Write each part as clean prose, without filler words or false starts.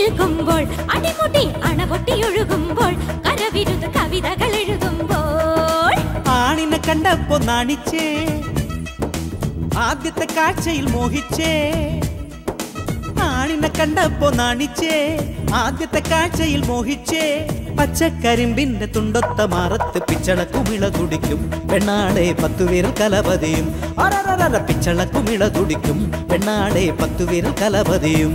നിൽക്കുമ്പോൾ അടിമുടി അണപൊട്ടിയൊഴുകുമ്പോൾ കരവിരുത് കവിതകൾ എഴുതുമ്പോൾ ആണിനെ കണ്ടപ്പോ നാണിച്ചേ ആദ്യത്തെ കാഴ്ചയിൽ മോഹിച്ചേ ആണിനെ കണ്ടപ്പോ നാണിച്ചേ ആദ്യത്തെ കാഴ്ചയിൽ മോഹിച്ചേ പച്ചക്കരിമ്പിന്റെ തുണ്ടൊത്ത മാറത്ത് പിച്ചളക്കുമിള തുടിക്കും പെണ്ണാടെ 10 വിരൽ കലപതിയും പിച്ചളക്കുമിള തുടിക്കും പെണ്ണാടെ 10 വിരൽ കലപതിയും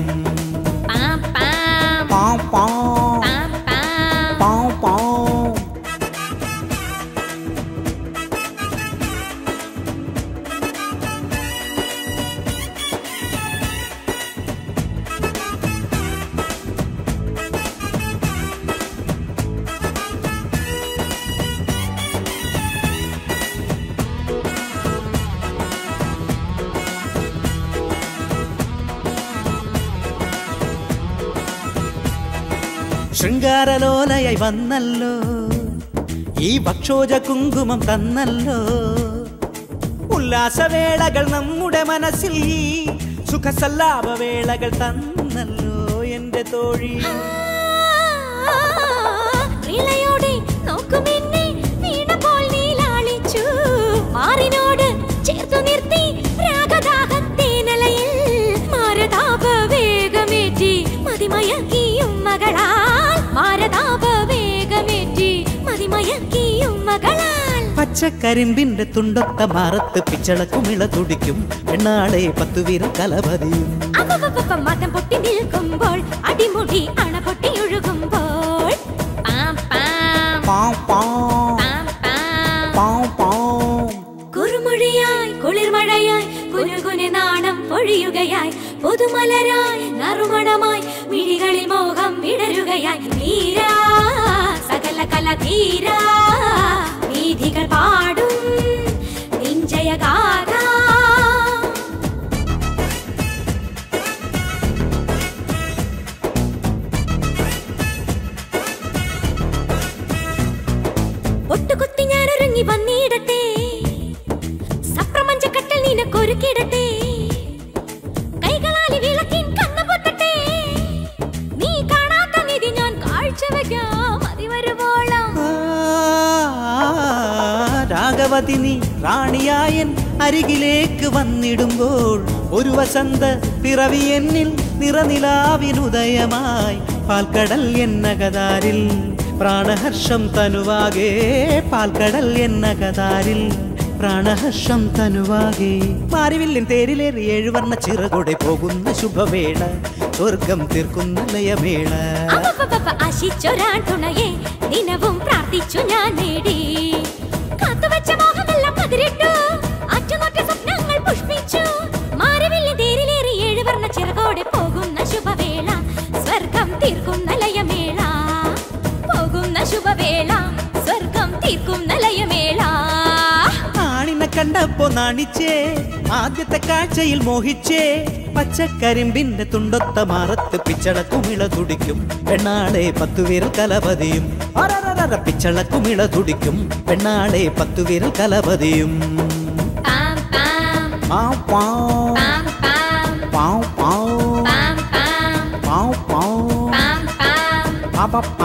ശൃംഗാരലോലയായി വന്നല്ലോ ഈ ഭക്ഷോജ കുങ്കുമം തന്നല്ലോ ഉല്ലാസവേളകൾ നമ്മുടെ മനസ്സിൽ സുഖസല്ലാപവേളകൾ തന്നല്ലോ എന്റെ തോഴി ഇളയോടെ നോക്കുമെന്നെ വീണപ്പോൾ നീലാളിച്ചു മാറിനോട് ചേർത്തു നിർത്തി രാഗദാഹത്തേനലയിൽ മാരതാപ വേഗമേറ്റി മതിമയക്കിയും മകളാൽ മാരതാപ വേഗമേറ്റി മതിമയക്കിയും മകളാൽ പച്ചക്കരിമ്പിന്റെ തുണ്ടൊത്ത മാറത്ത് പിച്ചളക്കുമിള തുടിക്കും പെണ്ണാളെ 10 വിരൽ കലപതിയും മതം പൊട്ടി നിൽക്കുമ്പോൾ അടിമുടി അണപൊട്ടി ഒഴുകുമ്പോൾ കുറുമൊഴിയായി കുളിർമഴയായി കുനുകുനെ നാണം പൊഴിയുകയായി പുതുമലരായി നറുമണമായി മിഴികളിൽ മോഹം വിടരുകയായി ധീരാ സകല കല ധീരാ വീഥികൾ പാടും നിഞ്ചയഗാഥ ഒട്ടുകുത്തി ഞാനൊരുങ്ങി വന്നിടട്ടെ സപ്രമഞ്ചക്കട്ടൽ നിനക്കൊരുക്കിടട്ടെ കൈകളാലി വിളക്കിൻ കണ്ണു പൊട്ടട്ടെ നീ കാണാത്ത നിധി ഞാൻ കാഴ്ചവെക്കാം അതിവരുവോളം രാഘവതി നീ റാണിയായൻ അരികിലേക്ക് വന്നിടുമ്പോൾ ഒരു വസന്ത പിറവി എന്നിൽ നിറനിലാവിനുദയമായി പാൽക്കടൽ എന്നകതാരിൽ പ്രാണഹർഷം തനുവാകെ പാൽക്കടൽ എന്നകതാരിൽ പ്രാണഹർഷം തനുവാകെ മാരിവില്ലിൻ തേരിലേറി 7 വർണ്ണ ചിറകൊടെ പോകുന്ന ശുഭവേള സ്വർഗം തീർക്കുന്ന ലയമേള ആശിച്ചൊരാൻ തുണയെ ദിനവും പ്രാർത്ഥിച്ചു ഞാൻ നേടി കാത്തുവച്ച മോഹമെല്ലാം പതിരിട്ടു അറ്റുനോറ്റ സ്വപ്നങ്ങൾ പുഷ്പിച്ചു മാരിവില്ലിൻ തേരിലേറി 7 വർണ്ണ ചിറകോടെ പോകുന്ന ശുഭവേള സ്വർഗം തീർക്കുന്ന ലയമേള പോകുന്ന ശുഭവേള സ്വർഗം തീർക്കുന്ന ലയമേള ആണിനെ കണ്ടപ്പോ നാണിച്ചേ ആദ്യത്തെ കാഴ്ചയിൽ മോഹിച്ചേ പച്ചക്കരിമ്പിന്റെ തുണ്ടൊത്ത മാറത്ത് പിച്ചളക്കുമിള തുടിക്കും പെണ്ണാളെ 10 വിരൽ കലപതിയും പിച്ചളക്കുമിള തുടിക്കും പെണ്ണാളെ 10 വിരൽ കലപതിയും പാം പാം